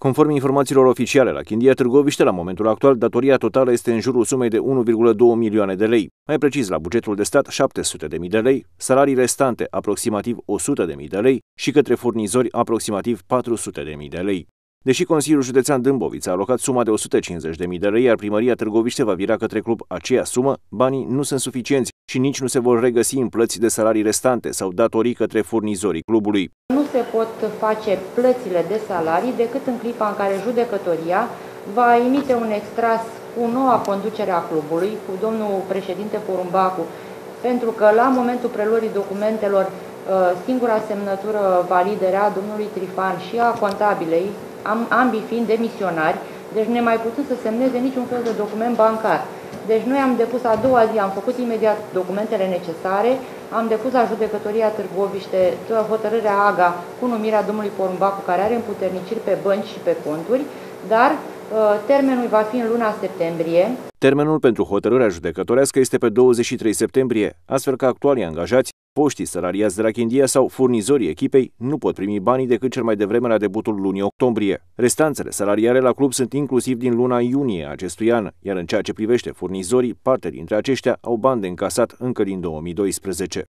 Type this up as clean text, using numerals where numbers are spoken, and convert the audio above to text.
Conform informațiilor oficiale la Chindia Târgoviște, la momentul actual, datoria totală este în jurul sumei de 1,2 milioane de lei. Mai precis, la bugetul de stat, 700.000 de lei, salarii restante, aproximativ 100.000 de lei și către furnizori, aproximativ 400.000 de lei. Deși Consiliul Județean Dâmbovița a alocat suma de 150.000 de lei, iar Primăria Târgoviște va vira către club aceea sumă, banii nu sunt suficienți și nici nu se vor regăsi în plăți de salarii restante sau datorii către furnizorii clubului. Nu se pot face plățile de salarii decât în clipa în care judecătoria va emite un extras cu noua conducere a clubului, cu domnul președinte Porumbacu, pentru că la momentul preluării documentelor singura semnătură validă era a domnului Trifan și a contabilei, ambii fiind demisionari, deci nemai putând să semneze niciun fel de document bancar. Deci noi am depus a doua zi, am făcut imediat documentele necesare, am depus la judecătoria Târgoviște hotărârea AGA cu numirea domnului Porumbacu, care are împuterniciri pe bănci și pe conturi, dar termenul va fi în luna septembrie. Termenul pentru hotărârea judecătorească este pe 23 septembrie, astfel că actualii angajați, foștii salariați de la Chindia sau furnizorii echipei nu pot primi banii decât cel mai devreme la debutul lunii octombrie. Restanțele salariare la club sunt inclusiv din luna iunie acestui an, iar în ceea ce privește furnizorii, parte dintre aceștia au bani de încasat încă din 2012.